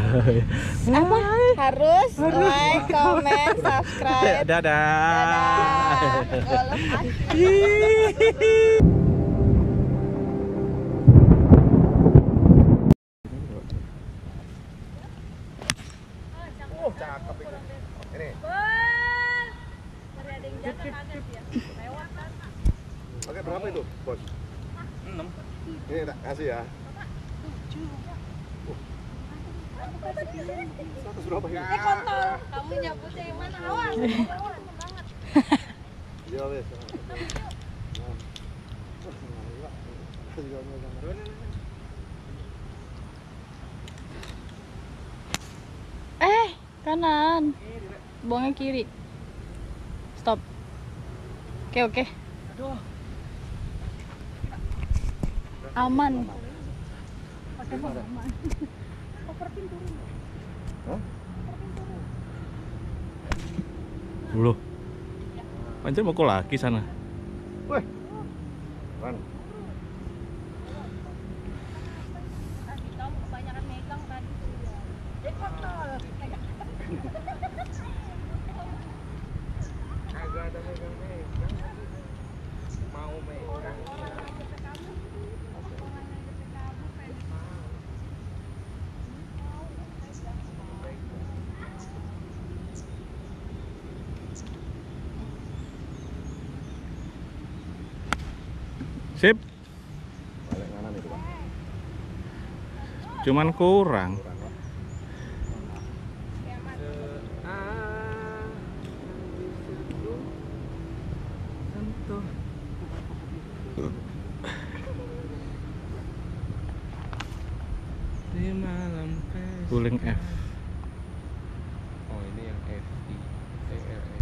Apa? Harus like, comment, subscribe. Dadah. Oh, cakep ini. Ini. Oke, berapa itu, Bos? 6. Ini tak kasih ya. 100 berapa ya? Kontol. Kamu nyabutnya yang mana? Awas. Iya, wes. Kanan. Buangnya kiri. Stop. Oke. Aman. Pakai aman. Loh. Anjir mau lagi sana. Wih. Kan. Kamu kebanyakan megang tadi. Kontol. Agak ada megang. Mau megang. Sip. Balik kanan itu, Pak. Cuman kurang. Di malam guling F. Oh, ini yang FI. TRFI.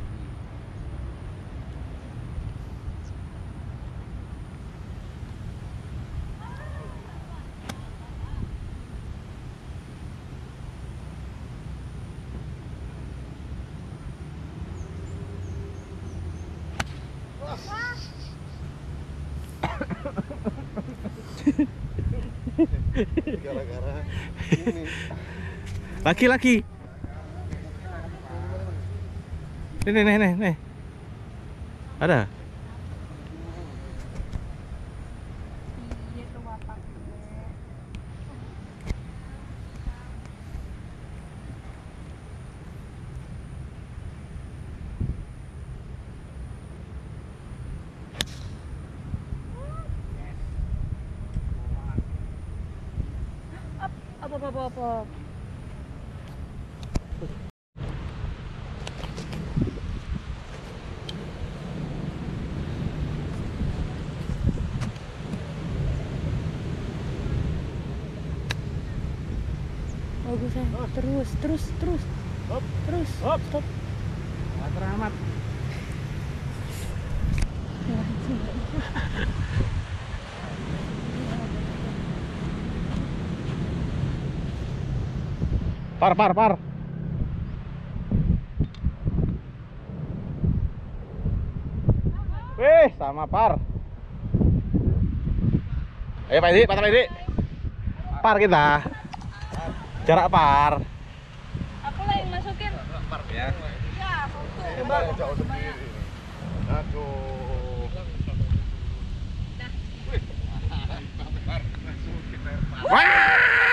Gara-gara ini. Laki-laki. Nih. Ada? Iya tuh bapak. Apa. Bagus ya. Terus. Hop. Terus. Hop. Stop. Teramat. Par. Wih, sama par. Ayo Pak Edi, Pak Edi. Par kita. Jarak par. Aku lah yang masukin. Par ya. Ya, foto. Coba jauh sendiri. Aduh. Wih. Par. Masukin air par. Wah!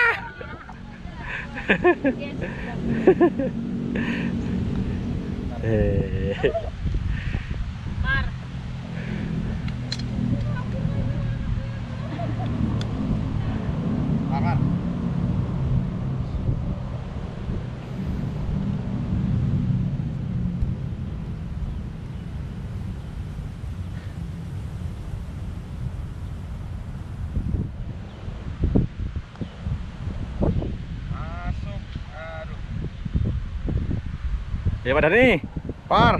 Par. Par. Masuk. Aduh. Ya Pak Dani, par.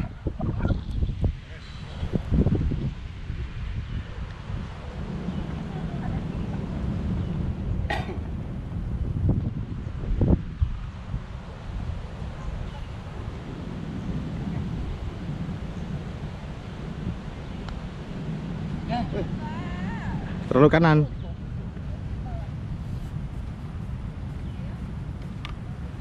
Terlalu kanan.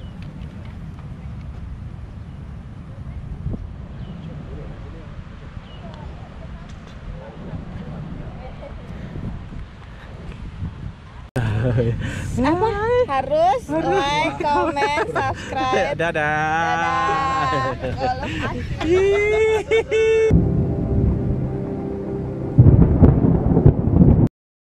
Apa? Harus like, comment, subscribe. Dadah. Dadah. Kalau